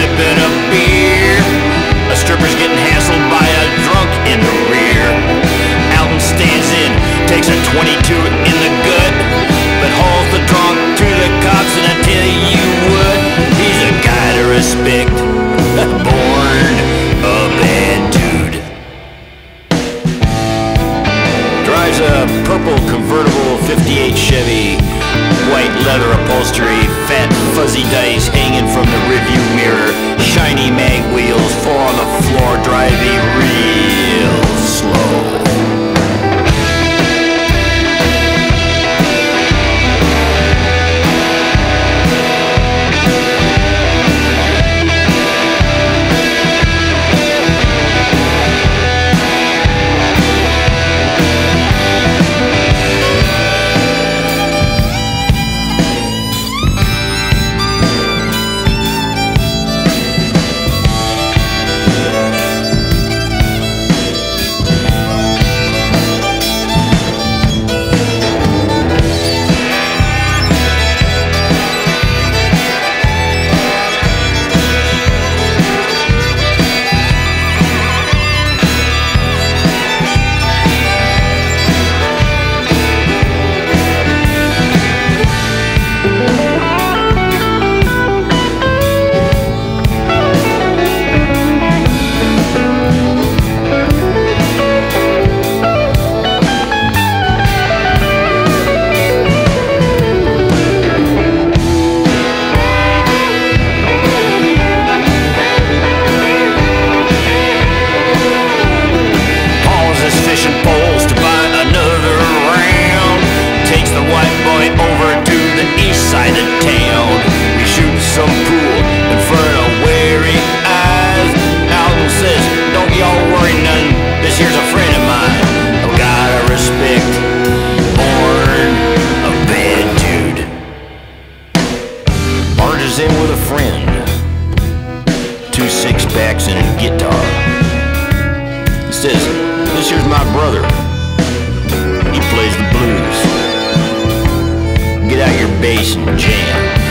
sipping a beer. A stripper's getting hassled by a drunk in the rear. Alton stands in, takes a 22 in the gut, but hauls the drunk to the cops, and I tell you what, he's a guy to respect. Born a bad dude. Drives a purple convertible 58 Chevy, white leather upholstery, fat fuzzy dice hanging from the rearview mirror, shiny mag wheels, 4 on the floor, driving real slow. Bass and jam.